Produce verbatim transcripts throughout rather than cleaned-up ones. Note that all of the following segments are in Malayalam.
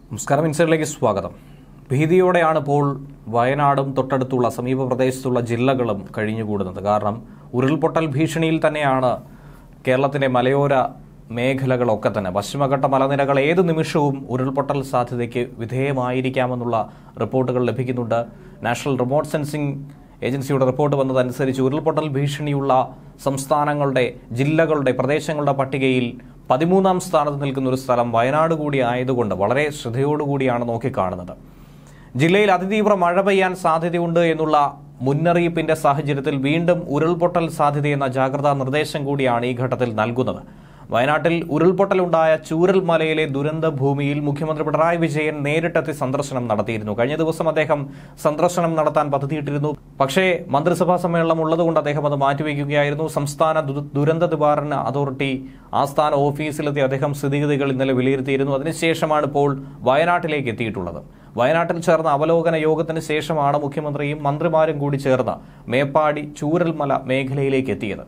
നമസ്കാരം, ഇൻസൈഡിലേക്ക് സ്വാഗതം. ഭീതിയോടെയാണ് ഇപ്പോൾ വയനാടും തൊട്ടടുത്തുള്ള സമീപ പ്രദേശത്തുള്ള ജില്ലകളും കഴിഞ്ഞുകൂടുന്നത്. കാരണം ഉരുൾപൊട്ടൽ ഭീഷണിയിൽ തന്നെയാണ് കേരളത്തിൻ്റെ മലയോര മേഖലകളൊക്കെ തന്നെ. പശ്ചിമഘട്ട മലനിരകൾ ഏത് നിമിഷവും ഉരുൾപൊട്ടൽ സാധ്യതയ്ക്ക് വിധേയമായിരിക്കാമെന്നുള്ള റിപ്പോർട്ടുകൾ ലഭിക്കുന്നുണ്ട്. നാഷണൽ റിമോട്ട് സെൻസിംഗ് ഏജൻസിയുടെ റിപ്പോർട്ട് വന്നതനുസരിച്ച് ഉരുൾപൊട്ടൽ ഭീഷണിയുള്ള സംസ്ഥാനങ്ങളുടെ, ജില്ലകളുടെ, പ്രദേശങ്ങളുടെ പട്ടികയിൽ പതിമൂന്നാം സ്ഥാനത്ത് നിൽക്കുന്ന ഒരു സ്ഥലം വയനാട് കൂടി ആയതുകൊണ്ട് വളരെ ശ്രദ്ധയോടുകൂടിയാണ് നോക്കിക്കാണുന്നത്. ജില്ലയിൽ അതിതീവ്ര മഴ പെയ്യാൻ സാധ്യതയുണ്ട് എന്നുള്ള മുന്നറിയിപ്പിന്റെ സാഹചര്യത്തിൽ വീണ്ടും ഉരുൾപൊട്ടൽ സാധ്യതയെന്ന ജാഗ്രതാ നിർദ്ദേശം കൂടിയാണ് ഈ ഘട്ടത്തിൽ നൽകുന്നത്. വയനാട്ടിൽ ഉരുൾപൊട്ടലുണ്ടായ ചൂരൽമലയിലെ ദുരന്ത ഭൂമിയിൽ മുഖ്യമന്ത്രി പിണറായി വിജയൻ നേരിട്ടെത്തി സന്ദർശനം നടത്തിയിരുന്നു. കഴിഞ്ഞ ദിവസം അദ്ദേഹം സന്ദർശനം നടത്താൻ പദ്ധതിയിട്ടിരുന്നു. പക്ഷേ മന്ത്രിസഭാ സമ്മേളനം ഉള്ളതുകൊണ്ട് അദ്ദേഹം അത് മാറ്റിവെക്കുകയായിരുന്നു. സംസ്ഥാന ദുരന്ത നിവാരണ അതോറിറ്റി ആസ്ഥാന ഓഫീസിലെത്തി അദ്ദേഹം സ്ഥിതിഗതികൾ ഇന്നലെ വിലയിരുത്തിയിരുന്നു. അതിനുശേഷമാണ് ഇപ്പോൾ വയനാട്ടിലേക്ക് എത്തിയിട്ടുള്ളത്. വയനാട്ടിൽ ചേർന്ന അവലോകന യോഗത്തിന് ശേഷമാണ് മുഖ്യമന്ത്രിയും മന്ത്രിമാരും കൂടി ചേർന്ന് മേപ്പാടി ചൂരൽമല മേഖലയിലേക്ക് എത്തിയത്.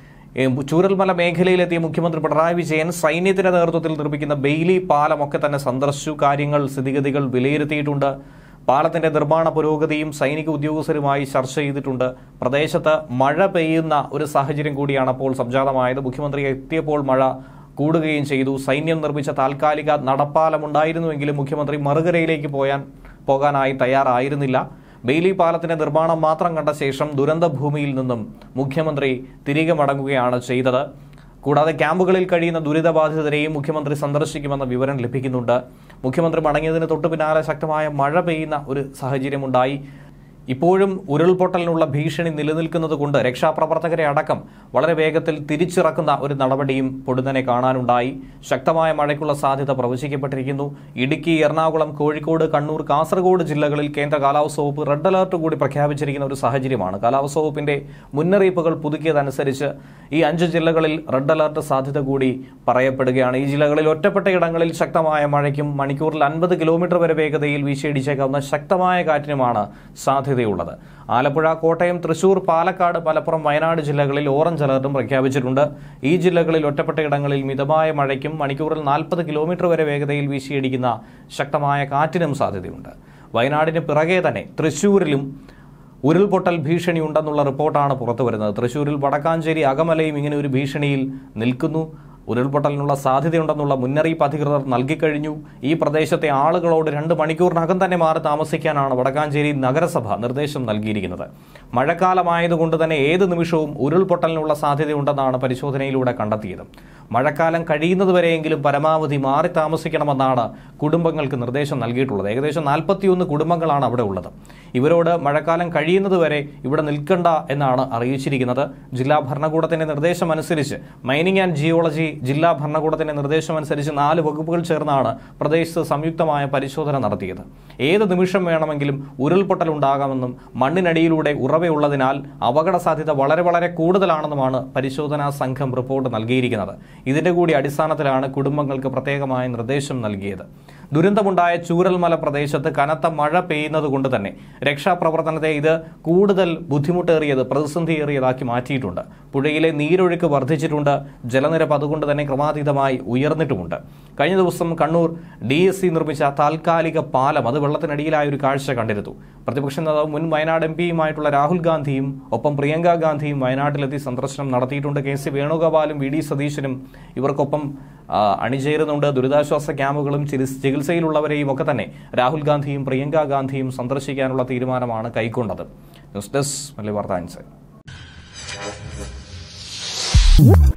ചൂരൽമല മേഖലയിലെത്തിയ മുഖ്യമന്ത്രി പിണറായി വിജയൻ സൈന്യത്തിന്റെ നേതൃത്വത്തിൽ നിർമ്മിക്കുന്ന ബെയിലി പാലമൊക്കെ തന്നെ സന്ദർശിച്ചു. കാര്യങ്ങൾ, സ്ഥിതിഗതികൾ വിലയിരുത്തിയിട്ടുണ്ട്. പാലത്തിന്റെ നിർമ്മാണ പുരോഗതിയും സൈനിക ഉദ്യോഗസ്ഥരുമായി ചർച്ച ചെയ്തിട്ടുണ്ട്. പ്രദേശത്ത് മഴ പെയ്യുന്ന ഒരു സാഹചര്യം കൂടിയാണ് അപ്പോൾ സംജാതമായത്. മുഖ്യമന്ത്രി എത്തിയപ്പോൾ മഴ കൂടുകയും ചെയ്തു. സൈന്യം നിർമ്മിച്ച താൽക്കാലിക നടപ്പാലമുണ്ടായിരുന്നുവെങ്കിലും മുഖ്യമന്ത്രി മറുകരയിലേക്ക് പോയാൻ പോകാനായി തയ്യാറായിരുന്നില്ല. ബെയിലി പാലത്തിന്റെ നിർമ്മാണം മാത്രം കണ്ട ശേഷം ദുരന്ത ഭൂമിയിൽ നിന്നും മുഖ്യമന്ത്രി തിരികെ മടങ്ങുകയാണ് ചെയ്തത്. കൂടാതെ ക്യാമ്പുകളിൽ കഴിയുന്ന ദുരിതബാധിതരെയും മുഖ്യമന്ത്രി സന്ദർശിക്കുമെന്ന വിവരം ലഭിക്കുന്നുണ്ട്. മുഖ്യമന്ത്രി മടങ്ങിയതിന് തൊട്ടു പിന്നാലെ ശക്തമായ മഴ പെയ്യുന്ന ഒരു സാഹചര്യമുണ്ടായി. ഇപ്പോഴും ഉരുൾപൊട്ടലിനുള്ള ഭീഷണി നിലനിൽക്കുന്നത് കൊണ്ട് രക്ഷാപ്രവർത്തകരെ അടക്കം വളരെ വേഗത്തിൽ തിരിച്ചിറക്കുന്ന ഒരു നടപടിയും പൊടുന്നനെ കാണാനുണ്ടായി. ശക്തമായ മഴയ്ക്കുള്ള സാധ്യത പ്രവചിക്കപ്പെട്ടിരിക്കുന്നു. ഇടുക്കി, എറണാകുളം, കോഴിക്കോട്, കണ്ണൂർ, കാസർഗോഡ് ജില്ലകളിൽ കേന്ദ്ര കാലാവസ്ഥാ വകുപ്പ് റെഡ് അലർട്ട് കൂടി പ്രഖ്യാപിച്ചിരിക്കുന്ന ഒരു സാഹചര്യമാണ്. കാലാവസ്ഥാ വകുപ്പിന്റെ മുന്നറിയിപ്പുകൾ പുതുക്കിയതനുസരിച്ച് ഈ അഞ്ച് ജില്ലകളിൽ റെഡ് അലർട്ട് സാധ്യത കൂടി പറയപ്പെടുകയാണ്. ഈ ജില്ലകളിൽ ഒറ്റപ്പെട്ട ഇടങ്ങളിൽ ശക്തമായ മഴയ്ക്കും മണിക്കൂറിൽ അൻപത് കിലോമീറ്റർ വരെ വേഗതയിൽ വീശിയടിച്ചേക്കാവുന്ന ശക്തമായ കാറ്റിനുമാണ് സാധ്യത ുള്ളത്. ആലപ്പുഴ, കോട്ടയം, തൃശൂർ, പാലക്കാട്, മലപ്പുറം, വയനാട് ജില്ലകളിൽ ഓറഞ്ച് അലർട്ടും പ്രഖ്യാപിച്ചിട്ടുണ്ട്. ഈ ജില്ലകളിൽ ഒറ്റപ്പെട്ട ഇടങ്ങളിൽ മിതമായ മഴയ്ക്കും മണിക്കൂറിൽ നാൽപ്പത് കിലോമീറ്റർ വരെ വേഗതയിൽ വീശിയടിക്കുന്ന ശക്തമായ കാറ്റിനും സാധ്യതയുണ്ട്. വയനാടിന് പിറകെ തന്നെ തൃശൂരിലും ഉരുൾപൊട്ടൽ ഭീഷണിയുണ്ടെന്നുള്ള റിപ്പോർട്ടാണ് പുറത്തുവരുന്നത്. തൃശൂരിൽ വടക്കാഞ്ചേരി, അകമലയും ഇങ്ങനെ ഒരു ഭീഷണിയിൽ നിൽക്കുന്നു. ഉരുൾപൊട്ടലിനുള്ള സാധ്യതയുണ്ടെന്നുള്ള മുന്നറിയിപ്പ് അധികൃതർ നൽകിക്കഴിഞ്ഞു. ഈ പ്രദേശത്തെ ആളുകളോട് രണ്ട് മണിക്കൂറിനകം തന്നെ മാറി താമസിക്കാനാണ് വടക്കാഞ്ചേരി നഗരസഭ നിർദ്ദേശം നൽകിയിരിക്കുന്നത്. മഴക്കാലമായതുകൊണ്ട് തന്നെ ഏത് നിമിഷവും ഉരുൾപൊട്ടലിനുള്ള സാധ്യതയുണ്ടെന്നാണ് പരിശോധനയിലൂടെ കണ്ടെത്തിയത്. മഴക്കാലം കഴിയുന്നതുവരെയെങ്കിലും പരമാവധി മാറി താമസിക്കണമെന്നാണ് കുടുംബങ്ങൾക്ക് നിർദ്ദേശം നൽകിയിട്ടുള്ളത്. ഏകദേശം നാൽപ്പത്തിയൊന്ന് കുടുംബങ്ങളാണ് അവിടെ ഉള്ളത്. ഇവരോട് മഴക്കാലം കഴിയുന്നതുവരെ ഇവിടെ നിൽക്കണ്ട എന്നാണ് അറിയിച്ചിരിക്കുന്നത്. ജില്ലാ ഭരണകൂടത്തിന്റെ നിർദ്ദേശമനുസരിച്ച് മൈനിങ് ആൻഡ് ജിയോളജി ജില്ലാ ഭരണകൂടത്തിന്റെ നിർദ്ദേശമനുസരിച്ച് നാല് വകുപ്പുകൾ ചേർന്നാണ് പ്രദേശത്ത് സംയുക്തമായ പരിശോധന നടത്തിയത്. ഏത് നിമിഷം വേണമെങ്കിലും ഉരുൾപൊട്ടൽ ഉണ്ടാകാമെന്നും മണ്ണിനടിയിലൂടെ ഉറവയുള്ളതിനാൽ അപകട സാധ്യത വളരെ വളരെ കൂടുതലാണെന്നുമാണ് പരിശോധനാ സംഘം റിപ്പോർട്ട് നൽകിയിരിക്കുന്നത്. ഇതിന്റെ കൂടി അടിസ്ഥാനത്തിലാണ് കുടുംബങ്ങൾക്ക് പ്രത്യേകമായ നിർദ്ദേശം നൽകിയത്. ദുരന്തമുണ്ടായ ചൂരൽമല പ്രദേശത്ത് കനത്ത മഴ പെയ്യുന്നത് കൊണ്ട് തന്നെ രക്ഷാപ്രവർത്തനത്തെ ഇത് കൂടുതൽ ബുദ്ധിമുട്ടേറിയത്, പ്രതിസന്ധിയേറിയതാക്കി മാറ്റിയിട്ടുണ്ട്. പുഴയിലെ നീരൊഴുക്ക് വർദ്ധിച്ചിട്ടുണ്ട്. ജലനിരപ്പ് അതുകൊണ്ട് തന്നെ ക്രമാതീതമായി ഉയർന്നിട്ടുമുണ്ട്. കഴിഞ്ഞ ദിവസം കണ്ണൂർ ഡി എസ് സി നിർമ്മിച്ച താൽക്കാലിക പാലം അത് വെള്ളത്തിനടിയിലായ ഒരു കാഴ്ച കണ്ടിരുന്നു. പ്രതിപക്ഷ നേതാവ് മുൻ വയനാട് എം പിയുമായിട്ടുള്ള രാഹുൽ ഗാന്ധിയും ഒപ്പം പ്രിയങ്ക ഗാന്ധിയും വയനാട്ടിലെത്തി സന്ദർശനം നടത്തിയിട്ടുണ്ട്. കെ സി വേണുഗോപാലും വി ഡി സതീശനും ഇവർക്കൊപ്പം അണിചേരുന്നുണ്ട്. ദുരിതാശ്വാസ ക്യാമ്പുകളും ചികിത്സയിലുള്ളവരെയും ഒക്കെ തന്നെ രാഹുൽ ഗാന്ധിയും പ്രിയങ്ക ഗാന്ധിയും സന്ദർശിക്കാനുള്ള തീരുമാനമാണ് കൈക്കൊണ്ടത്. ന്യൂസ് ഡെസ്ക് മലയാളി വാർത്ത.